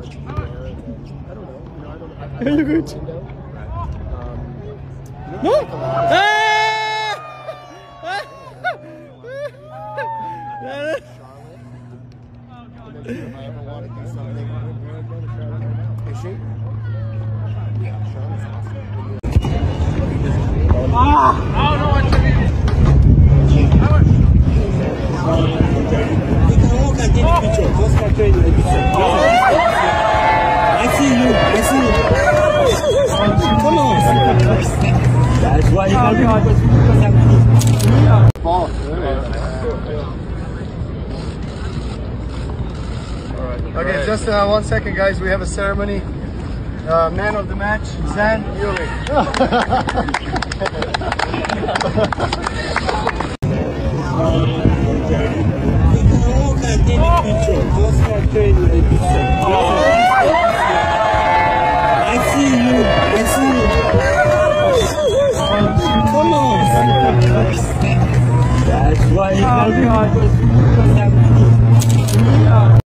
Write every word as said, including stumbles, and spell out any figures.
much in there. And then, I don't know. You know, I don't. I, I You're good. Um, No. If I ever want to do something, we're going to Charlotte right now. Is she? Yeah, Charlotte's awesome. Ah! Oh no! I see you. I see you. Come on. That's why you can't be ball. Okay, just uh, one second, guys. We have a ceremony. Uh, man of the match, Zan Yuri. I see you. I see you. Come on. That's why you can't be